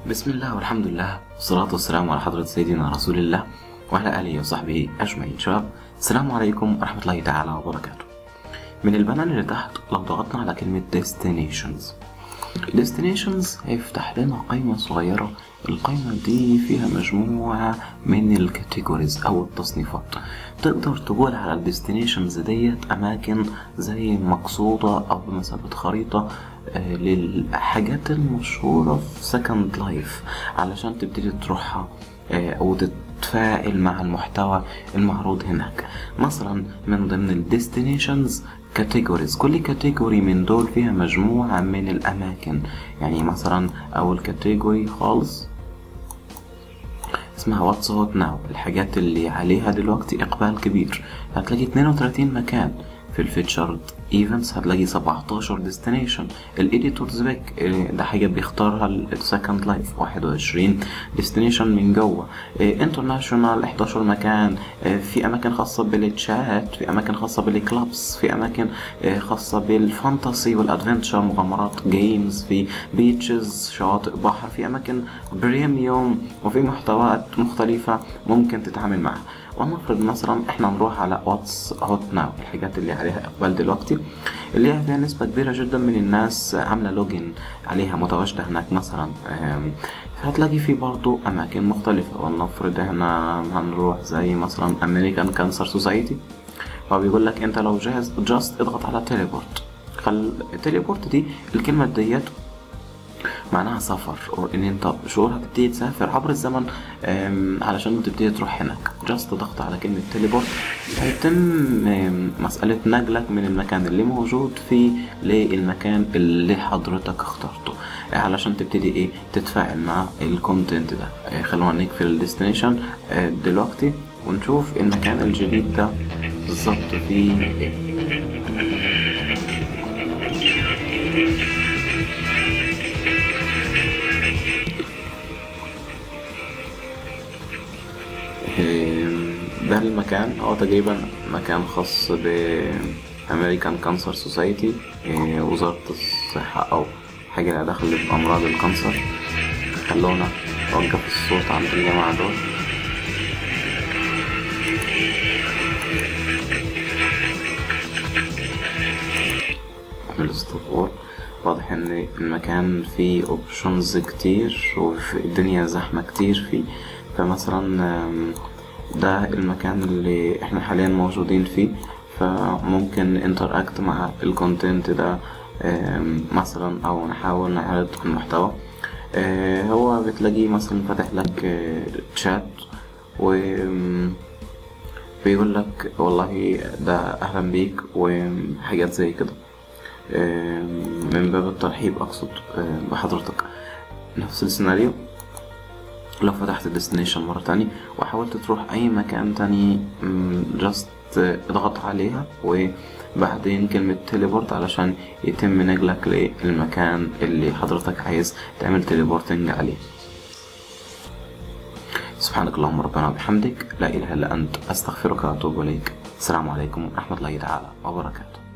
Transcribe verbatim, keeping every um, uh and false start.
بسم الله والحمد لله والصلاة والسلام على حضرة سيدنا رسول الله وعلى آله وصحبه أجمعين. شباب، السلام عليكم ورحمة الله تعالى وبركاته. من البانر اللي تحت لو ضغطنا على كلمة destinations destinations هيفتح لنا قائمة صغيرة. القائمة دي فيها مجموعة من الكاتيجوريز أو التصنيفات. تقدر تقول على الديستنيشنز ديت أماكن زي مقصودة أو بمثابة خريطة آه للحاجات المشهورة في سكند لايف علشان تبتدي تروحها آه أو تتفاعل مع المحتوى المعروض هناك. مثلا من ضمن الديستنيشنز كاتيجوريز، كل كاتيجوري من دول فيها مجموعة من الأماكن. يعني مثلا أول كاتيجوري خالص اسمها واتس هوت ناو، الحاجات اللي عليها دلوقتي إقبال كبير. هتلاقي اتنين وتلاتين مكان. في الفيتشرد ايفنتس هتلاقي سبعتاشر ديستنيشن. الايديتورز باك ده حاجه بيختارها السكند لايف. واحد وعشرين ديستنيشن من جوه. انترناشونال حداشر مكان. في اماكن خاصه بالتشات، في اماكن خاصه بالكلابس، في اماكن خاصه بالفانتسي والادفنتشر مغامرات جيمز، في بيتشز شواطئ بحر، في اماكن بريميوم، وفي محتويات مختلفه ممكن تتعامل معها. ونفرض مثلا احنا نروح على واتس هوت ناو، الحاجات اللي عليها اقبال دلوقتي اللي هي فيها نسبة كبيرة جدا من الناس عاملة لوجين عليها متواجدة هناك مثلا. هتلاقي في برضو اماكن مختلفة. ولنفرض احنا هنروح زي مثلا امريكان كانسر سوسايتي، فبيقول لك انت لو جاهز جاست اضغط على تيليبورت. خل التيليبورت دي الكلمة ديت معناها سفر، او ان انت شعور هتبتدي تسافر عبر الزمن علشان تبتدي تروح هناك. جاست ضغط على كلمة تيليبورت هيتم مسألة نقلك من المكان اللي موجود فيه للمكان اللي حضرتك اخترته علشان تبتدي ايه تتفاعل مع الكونتنت ده. خلونا نقفل الديستنيشن دلوقتي ونشوف المكان الجديد ده بالظبط فيه ايه. ده المكان هو تقريبا مكان خاص بأمريكان كانسر سوسايتي، وزارة الصحة أو حاجة لها دخل بأمراض الكانسر. خلونا نوقف الصوت عند الجماعة دول. الاستغفار. واضح ان المكان فيه اوبشنز كتير والدنيا زحمة كتير فيه. فمثلا ده المكان اللي احنا حاليا موجودين فيه، فممكن انتراكت مع الكونتنت ده مثلا او نحاول نعرض المحتوى. هو بتلاقيه مثلا فاتح لك تشات وبيقول لك والله ده اهلا بيك وحاجات زي كده من باب الترحيب اقصد بحضرتك. نفس السيناريو لو فتحت الديستنيشن مرة تاني وحاولت تروح اي مكان تاني جاست اضغط عليها وبعدين كلمة تيليبورت علشان يتم نقلك للمكان اللي حضرتك عايز تعمل تيليبورتنج عليه. سبحانك اللهم ربنا وبحمدك، لا اله الا انت، استغفرك واتوب اليك. السلام عليكم ورحمة الله تعالى وبركاته.